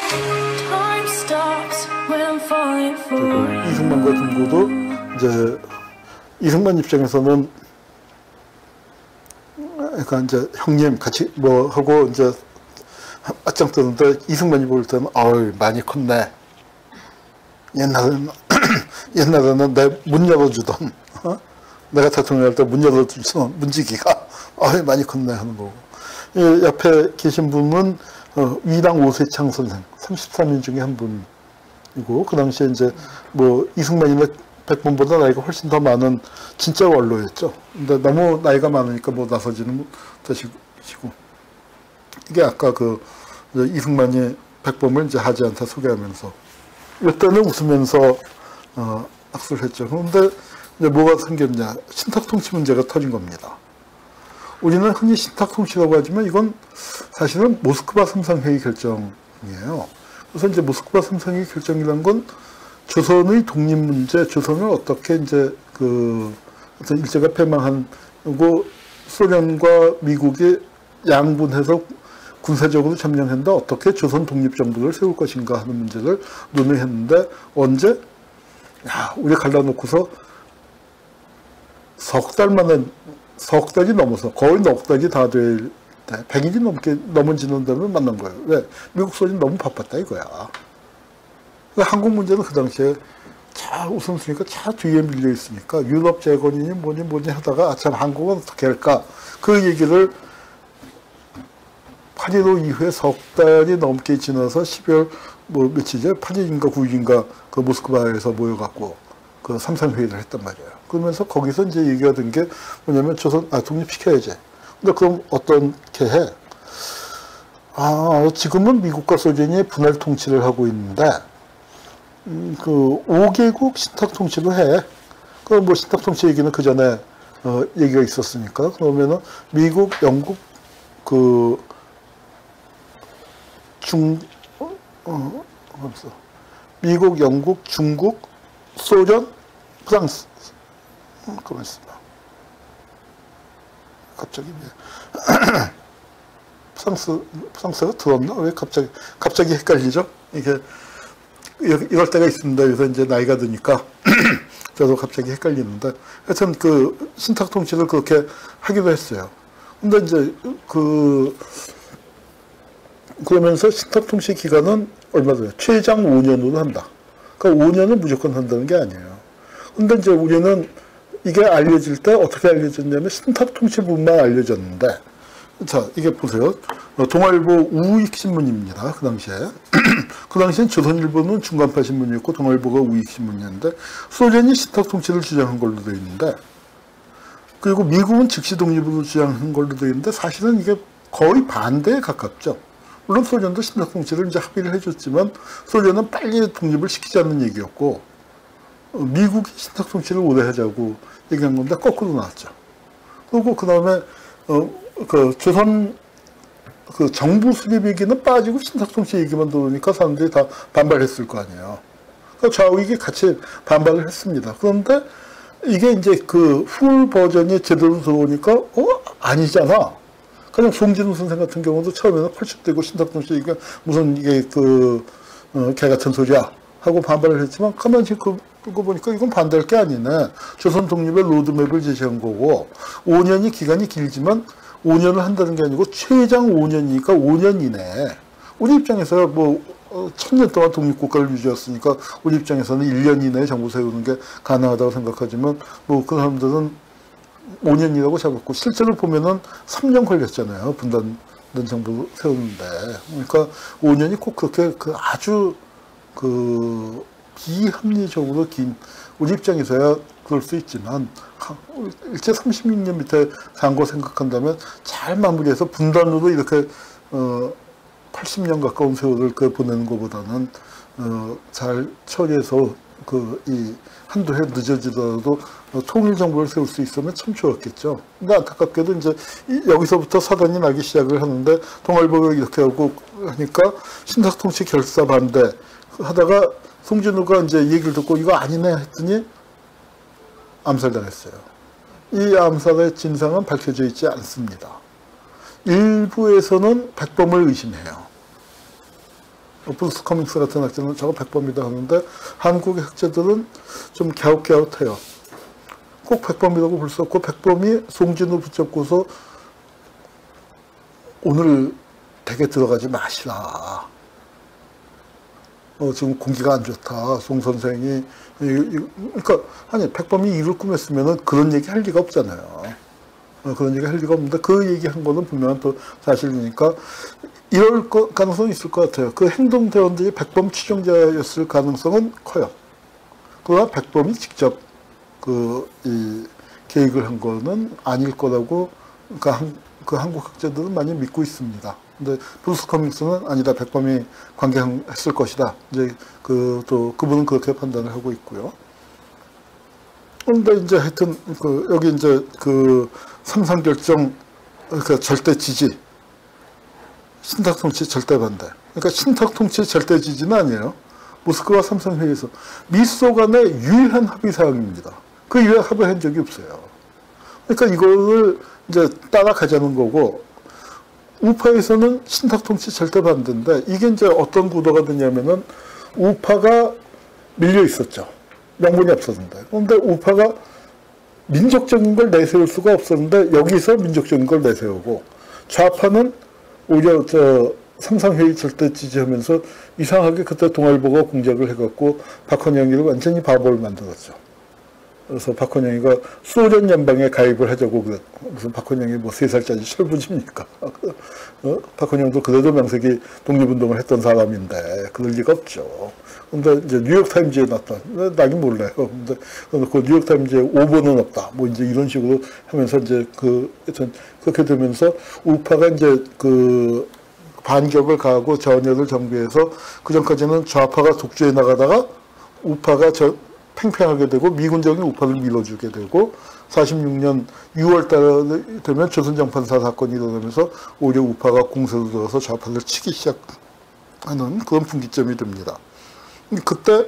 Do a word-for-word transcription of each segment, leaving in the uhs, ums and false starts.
이승만과 김구도 이제 이승만 입장에서는 그러니까 이제 형님 같이 뭐 하고 이제 맞짱 뜨는데 이승만이 볼 때는 어이 많이 컸네. 옛날에는 옛날에는 내 문 열어주던 어? 내가 대통령 할 때 문 열어주던 문지기가 어이 많이 컸네 하는 거고. 이 옆에 계신 분은 어, 위랑 오세창 선생 삼십삼 인 중에 한 분이고 그 당시에 이제 뭐 이승만이나 백범보다 나이가 훨씬 더 많은 진짜 원로였죠. 근데 너무 나이가 많으니까 뭐 나서지는 못하시고 이게 아까 그 이승만이 백범을 이제 하지한테 소개하면서 이때는 웃으면서 어, 악수를 했죠. 그런데 이제 뭐가 생겼냐? 신탁통치 문제가 터진 겁니다. 우리는 흔히 신탁통치라고 하지만 이건 사실은 모스크바 삼상회의 결정이에요. 그래서 이제 모스크바 삼상회의 결정이라는 건 조선의 독립 문제, 조선을 어떻게 이제 그 어떤 일제가 패망하고 소련과 미국이 양분해서 군사적으로 점령한다 어떻게 조선 독립 정부를 세울 것인가 하는 문제를 논의했는데 언제? 야, 우리 갈라놓고서 석 달 만에 석 달이 넘어서 거의 넉 달이 다 될 때 백 일이 넘게 넘은 지난 다음에 만난 거예요. 왜? 미국 소련이 너무 바빴다 이거야. 그러니까 한국 문제는 그 당시에 차 우선순위가 차 뒤에 밀려 있으니까 유럽 재건이니 뭐니 뭐니 하다가 아, 참 한국은 어떻게 할까 그 얘기를 팔일오 이후에 석 달이 넘게 지나서 십이월 뭐 며칠이죠? 팔 일인가 구 일인가 그 모스크바에서 모여갖고 그 삼상회의를 했단 말이에요. 그러면서 거기서 이제 얘기가 된 게 뭐냐면 조선, 아, 독립시켜야지. 근데 그럼 어떻게 해? 아, 지금은 미국과 소련이 분할 통치를 하고 있는데, 음, 그 오 개국 신탁 통치로 해. 그 뭐 신탁 통치 얘기는 그 전에 어, 얘기가 있었으니까. 그러면은 미국, 영국, 그 중, 어, 어, 미국, 영국, 중국, 소련, 프랑스. 음, 그만 있습니다. 갑자기 왜 프랑스 프랑스가 들었나? 왜 갑자기 갑자기 헷갈리죠? 이게 이럴 때가 있습니다. 그래서 이제 나이가 드니까 저도 갑자기 헷갈리는데 하여튼 그 신탁 통치를 그렇게 하기도 했어요. 근데 이제 그 그러면서 신탁 통치 기간은 얼마 전에 최장 오 년으로 한다. 그러니까 오 년은 무조건 한다는 게 아니에요. 근데 이제 우리는 이게 알려질 때 어떻게 알려졌냐면 신탁 통치부만 알려졌는데 자 이게 보세요. 동아일보 우익 신문입니다. 그 당시에 그 당시엔 조선일보는 중간파 신문이었고 동아일보가 우익 신문이었는데 소련이 신탁 통치를 주장한 걸로 되어 있는데 그리고 미국은 즉시 독립으로 주장한 걸로 되어 있는데 사실은 이게 거의 반대에 가깝죠. 물론 소련도 신탁 통치를 이제 합의를 해줬지만 소련은 빨리 독립을 시키자는 얘기였고 미국이 신탁 통치를 오래 하자고 얘기한 건데 거꾸로 나왔죠. 그리고 그 다음에 어, 그 조선 그 정부 수립 얘기는 빠지고 신탁 통치 얘기만 들어오니까 사람들이 다 반발했을 거 아니에요. 그러니까 좌우익이 같이 반발을 했습니다. 그런데 이게 이제 그 풀 버전이 제대로 들어오니까 어 아니잖아. 그냥 송진우 선생 같은 경우도 처음에는 펄쩍대고 신탁 통치 얘기가 무슨 이게 그 어, 개 같은 소리야 하고 반발을 했지만 가만히 그 그거 보니까 이건 반대할 게 아니네. 조선 독립의 로드맵을 제시한 거고 오 년이 기간이 길지만 오 년을 한다는 게 아니고 최장 오 년이니까 오 년이네. 우리 입장에서 뭐 천 년 동안 독립국가를 유지했으니까 우리 입장에서는 일 년 이내에 정부 세우는 게 가능하다고 생각하지만 뭐 그 사람들은 오 년이라고 잡았고 실제로 보면은 삼 년 걸렸잖아요. 분단된 정부 세우는데. 그러니까 오 년이 꼭 그렇게 그 아주 그 비합리적으로 긴 우리 입장에서야 그럴 수 있지만 일제 삼십육 년 밑에 산 거 생각한다면 잘 마무리해서 분단으로 이렇게 어 팔십 년 가까운 세월을 그 보내는 것보다는 어 잘 처리해서 그 이 한두 해 늦어지더라도 통일 정부를 세울 수 있으면 참 좋았겠죠. 근데 안타깝게도 이제 여기서부터 사단이 나기 시작을 하는데 동아일보가 이렇게 하고 하니까 신탁 통치 결사 반대 하다가 송진우가 이제 얘기를 듣고 이거 아니네 했더니 암살당했어요. 이 암살의 진상은 밝혀져 있지 않습니다. 일부에서는 백범을 의심해요. 브루스 커밍스 같은 학자는 저거 백범이다 하는데 한국의 학자들은 좀 갸웃갸웃해요. 꼭 백범이라고 볼 수 없고 백범이 송진우 붙잡고서 오늘 댁에 들어가지 마시라. 어, 지금 공기가 안 좋다. 송 선생이. 그러니까, 아니, 백범이 일을 꾸몄으면 그런 얘기 할 리가 없잖아요. 어, 그런 얘기 할 리가 없는데 그 얘기 한 거는 분명한 또 사실이니까 이럴 거, 가능성이 있을 것 같아요. 그 행동대원들이 백범 추종자였을 가능성은 커요. 그러나 백범이 직접 그, 이, 계획을 한 거는 아닐 거라고, 그러니까 한, 그 한국 학자들은 많이 믿고 있습니다. 근데 브루스 커밍스는 아니다, 백범이 관계했을 것이다. 이제 그 또 그분은 그렇게 판단을 하고 있고요. 그런데 이제 하여튼 그 여기 이제 그 삼상 결정 그 절대 지지, 신탁 통치 절대 반대. 그러니까 신탁 통치 절대 지지는 아니에요. 모스크바 삼상 회의에서 미소 간의 유일한 합의 사항입니다. 그 이외에 합의한 적이 없어요. 그러니까 이거를 이제 따라가자는 거고, 우파에서는 신탁 통치 절대 반대인데, 이게 이제 어떤 구도가 되냐면은, 우파가 밀려 있었죠. 명분이 없었는데. 그런데 우파가 민족적인 걸 내세울 수가 없었는데, 여기서 민족적인 걸 내세우고, 좌파는 오히려 저 삼상회의 절대 지지하면서 이상하게 그때 동아일보가 공작을 해갖고 박헌영이를 완전히 바보를 만들었죠. 그래서 박헌영이가 소련 연방에 가입을 하자고 그랬. 무슨 박헌영이 뭐 세 살짜리 철부지입니까? 어? 박헌영도 그래도 명색이 독립운동을 했던 사람인데 그럴 리가 없죠. 근데 이제 뉴욕타임즈에 났다. 나긴 몰라요. 근데 그 뉴욕타임즈에 오보는 없다. 뭐 이제 이런 식으로 하면서 이제 그 하여튼 그렇게 되면서 우파가 이제 그 반격을 가하고 전열을 정비해서 그 전까지는 좌파가 독주해 나가다가 우파가 저 팽팽하게 되고 미군정이 우파를 밀어주게 되고 사십육 년 유월 달에 되면 조선정판사 사건이 일어나면서 오히려 우파가 공세로 들어서 좌파를 치기 시작하는 그런 분기점이 됩니다. 그때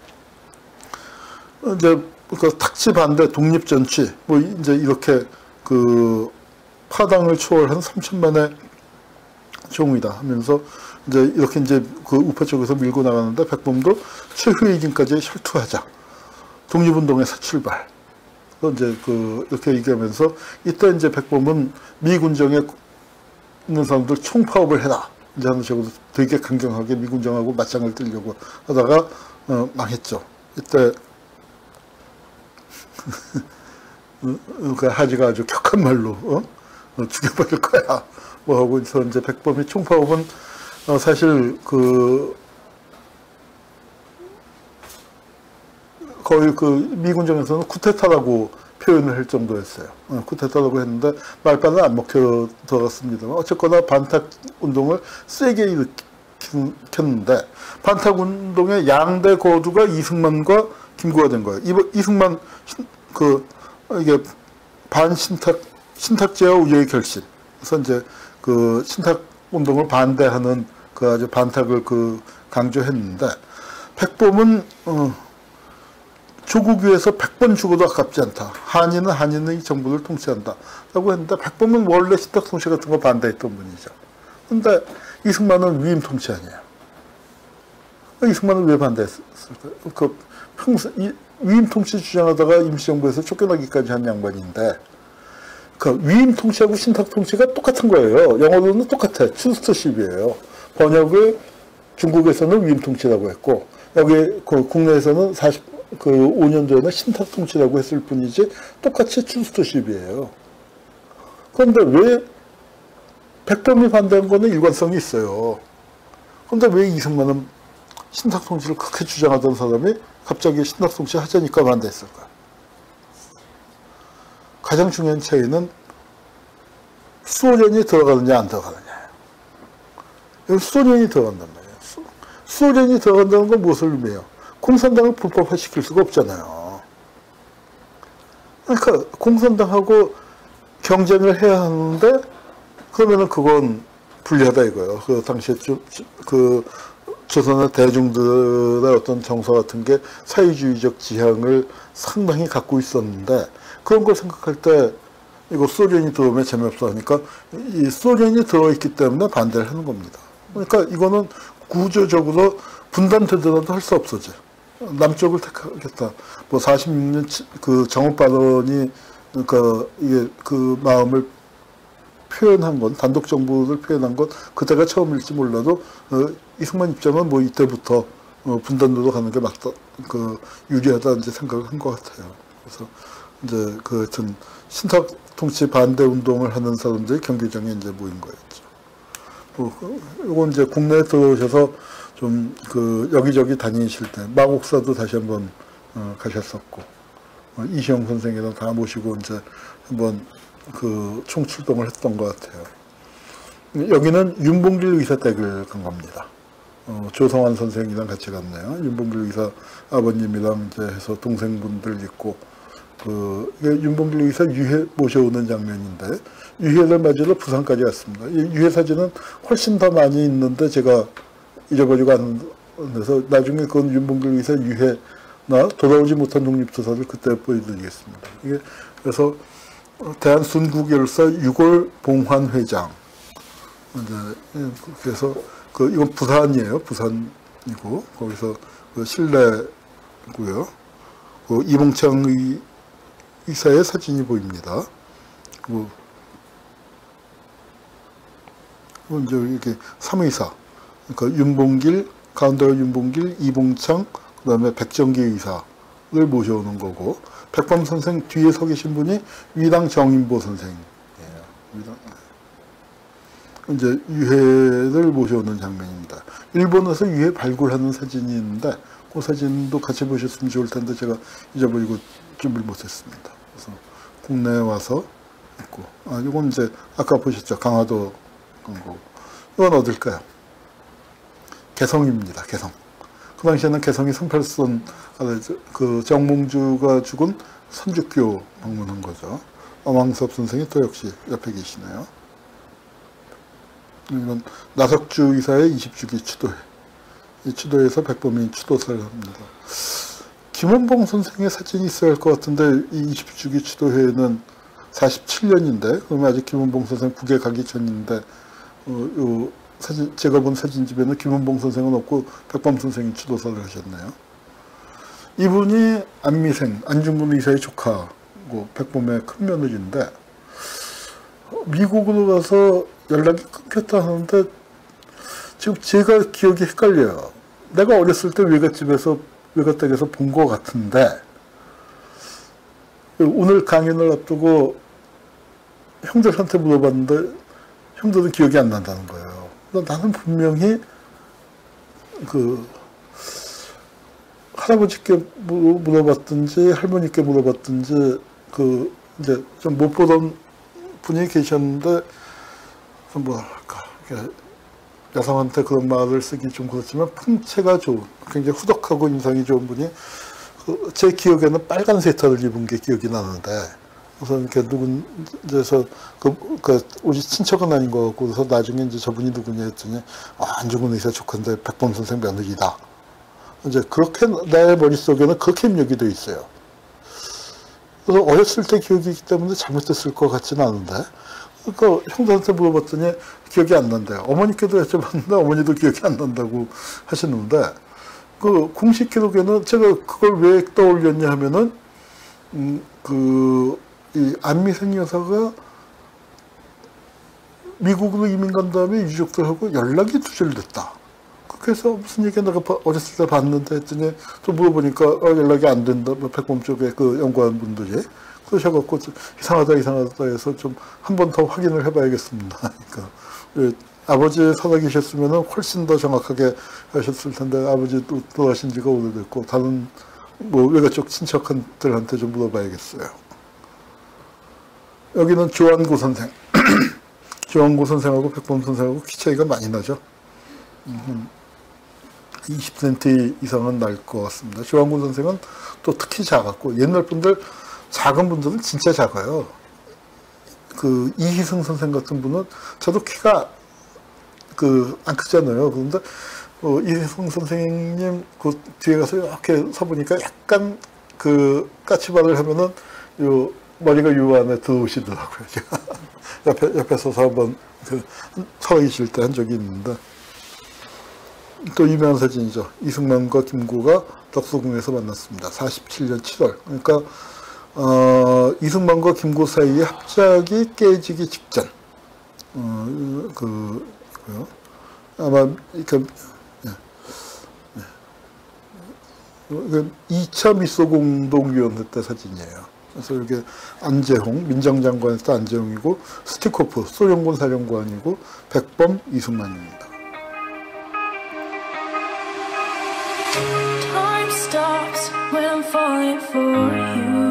이제 그 탁치 반대 독립전취 뭐 이제 이렇게 그 파당을 초월한 삼천만의 종이다 하면서 이제 이렇게 이제 그 우파 쪽에서 밀고 나가는데 백범도 최후의진까지 혈투하자. 독립운동의 새 출발. 이제 그, 이렇게 얘기하면서, 이때 이제 백범은 미군정에 있는 사람들 총파업을 해라. 이제 하는 식으로 되게 강경하게 미군정하고 맞짱을 뜨려고 하다가, 어, 망했죠. 이때, 그 하지가 아주 격한 말로, 어? 어, 죽여버릴 거야. 뭐 하고 있어. 이제 백범이 총파업은, 어, 사실 그, 거의 그 미군정에서는 쿠데타라고 표현을 할 정도였어요. 어, 쿠데타라고 했는데 말빨은 안 먹혀 들어갔습니다만 어쨌거나 반탁 운동을 세게 일으켰는데 반탁 운동의 양대 거두가 이승만과 김구가 된 거예요. 이, 이승만 그 이게 반신탁 신탁제와 우여의 결심. 그래서 이제 그 신탁 운동을 반대하는 그 아주 반탁을 그 강조했는데 백범은 어, 조국 위해서 백 번 죽어도 아깝지 않다. 한인은 한인의 정부를 통치한다. 라고 했는데 백범은 원래 신탁 통치 같은 거 반대했던 분이죠. 근데 이승만은 위임 통치 아니에요. 이승만은 왜 반대했을까요? 그 평소 위임 통치 주장하다가 임시정부에서 쫓겨나기까지 한 양반인데 그 위임 통치하고 신탁 통치가 똑같은 거예요. 영어로는 똑같아. 추스터십이에요. 번역을 중국에서는 위임 통치라고 했고 여기 그 국내에서는 사십 그 오 년 전에 신탁 통치라고 했을 뿐이지 똑같이 추스터십이에요. 그런데 왜 백범이 반대한 거는 일관성이 있어요. 그런데 왜 이승만은 신탁 통치를 그렇게 주장하던 사람이 갑자기 신탁 통치 하자니까 반대했을까? 가장 중요한 차이는 소련이 들어가느냐 안 들어가느냐예요. 여기 소련이 들어간단 말이에요. 소련이 들어간다는 건 무엇을 의미해요? 공산당을 불법화시킬 수가 없잖아요. 그러니까 공산당하고 경쟁을 해야 하는데 그러면은 그건 불리하다 이거예요. 그 당시에 좀, 그 조선의 대중들의 어떤 정서 같은 게 사회주의적 지향을 상당히 갖고 있었는데 그런 걸 생각할 때 이거 소련이 들어오면 재미없어 하니까 이 소련이 들어있기 때문에 반대를 하는 겁니다. 그러니까 이거는 구조적으로 분단되더라도 할 수 없어져. 남쪽을 택하겠다. 뭐 사십육 년 그 정업 발언이 그러니까 이게 그 마음을 표현한 건, 단독 정부를 표현한 건 그때가 처음일지 몰라도 어, 이승만 입장은 뭐 이때부터 어, 분단으로 가는 게 맞다, 그 유리하다 이제 생각을 한 것 같아요. 그래서 이제 그 하여튼 신탁 통치 반대 운동을 하는 사람들이 경기장에 이제 모인 거였죠. 뭐, 이건 이제 국내에 들어오셔서 좀 그 여기저기 다니실 때 마곡사도 다시 한번 어, 가셨었고 어, 이시영 선생이랑 다 모시고 이제 한번 그 총출동을 했던 것 같아요. 여기는 윤봉길 의사 댁을 간 겁니다. 어, 조성환 선생이랑 같이 갔네요. 윤봉길 의사 아버님이랑 이제 해서 동생분들 있고 그 윤봉길 의사 유해 모셔오는 장면인데 유해를 맞으러 부산까지 갔습니다. 이 유해 사진은 훨씬 더 많이 있는데 제가 잊어버리고 안돼서 나중에 그건 윤봉길 의사 유해나 돌아오지 못한 독립투사를 그때 보여드리겠습니다. 이게 그래서 대한순국열사 유골 봉환회장 이제 그래서 그 이건 부산이에요. 부산이고 거기서 그 실내고요. 그 이봉창 의, 의사의 사진이 보입니다. 그 이제 이렇게 삼의사, 그러니까 윤봉길, 가운데가 윤봉길, 이봉창, 그 다음에 백정기 의사를 모셔오는 거고, 백범 선생 뒤에 서 계신 분이 위당 정인보 선생이에요. 위당. 이제 유해를 모셔오는 장면입니다. 일본에서 유해 발굴하는 사진이 있는데, 그 사진도 같이 보셨으면 좋을 텐데 제가 잊어버리고 준비를 못했습니다. 그래서 국내에 와서 있고, 아, 이건 이제 아까 보셨죠? 강화도 광고. 이건 어딜까요? 개성입니다. 개성. 그 당시에는 개성이 삼팔선, 그 정몽주가 죽은 선주교 방문한 거죠. 엄황섭 선생이 또 역시 옆에 계시네요. 이건 나석주 의사의 이십 주기 추도회. 이 추도회에서 백범이 추도사를 합니다. 김원봉 선생의 사진이 있어야 할 것 같은데 이 이십 주기 추도회는 사십칠 년인데 그러면 아직 김원봉 선생 북에 가기 전인데 어, 요 사진, 제가 본 사진집에는 김원봉 선생은 없고 백범 선생이 추도사를 하셨네요. 이분이 안미생, 안중근 의사의 조카고 백범의 큰 며느리인데 미국으로 가서 연락이 끊겼다 하는데 지금 제가 기억이 헷갈려요. 내가 어렸을 때 외갓집에서 외갓댁에서 본 것 같은데 오늘 강연을 앞두고 형들한테 물어봤는데 형들은 기억이 안 난다는 거예요. 나는 분명히 그 할아버지께 물어봤든지 할머니께 물어봤든지 그 이제 좀 못 보던 분이 계셨는데 뭐랄까 여성한테 그런 말을 쓰기 좀 그렇지만 풍채가 좋은 굉장히 후덕하고 인상이 좋은 분이 그 제 기억에는 빨간 세타를 입은 게 기억이 나는데 그래서 이렇게 누군 데서 그, 그 우리 친척은 아닌 것 같고 그래서 나중에 이제 저분이 누구냐 했더니 아, 안중근 의사 조카인데 백범 선생 며느리다. 이제 그렇게 내 머릿속에는 그렇게 입력이 돼 있어요. 그래서 어렸을 때 기억이기 때문에 잘못됐을 것 같지는 않은데 그러니까 형들한테 물어봤더니 기억이 안 난대요. 어머니께도 여쭤봤는데 어머니도 기억이 안 난다고 하시는데 그 공식 기록에는 제가 그걸 왜 떠올렸냐 하면은 음, 그 이 안미생 여사가 미국으로 이민 간 다음에 유족들하고 연락이 두절됐다. 그래서 무슨 얘기 내가 어렸을 때 봤는데 했더니 또 물어보니까 어, 연락이 안 된다. 뭐 백범 쪽에 그 연구한 분들이 그러셔갖고 좀 이상하다 이상하다 해서 좀 한 번 더 확인을 해봐야겠습니다. 그러니까 예, 아버지 살아계셨으면 훨씬 더 정확하게 하셨을 텐데 아버지도 돌아가신 지가 오래됐고 다른 뭐 외가 쪽 친척들한테 좀 물어봐야겠어요. 여기는 조한구 선생. 조한구 선생하고 백범 선생하고 키 차이가 많이 나죠. 음, 이십 센티미터 이상은 날 것 같습니다. 조한구 선생은 또 특히 작았고 옛날 분들 작은 분들은 진짜 작아요. 그 이희승 선생 같은 분은 저도 키가 그 안 크잖아요. 그런데 어, 이희승 선생님 그 뒤에 가서 이렇게 서보니까 약간 그 까치발을 하면은 요 머리가 요 안에 들어오시더라고요. 제가 옆에, 옆에 서서 한번 그 서 계실 때 한 적이 있는데 또 유명한 사진이죠. 이승만과 김구가 덕수궁에서 만났습니다. 사십칠 년 칠월. 그러니까 어, 이승만과 김구 사이의 합작이 깨지기 직전. 어, 그, 그 아마 그, 예, 예. 이 차 미소공동위원회 때 사진이에요. 그래서 이게 안재홍, 민정장관에서 안재홍이고, 스티코프, 소련군 사령관이고, 백범, 이승만입니다. Time stops when I'm falling for you.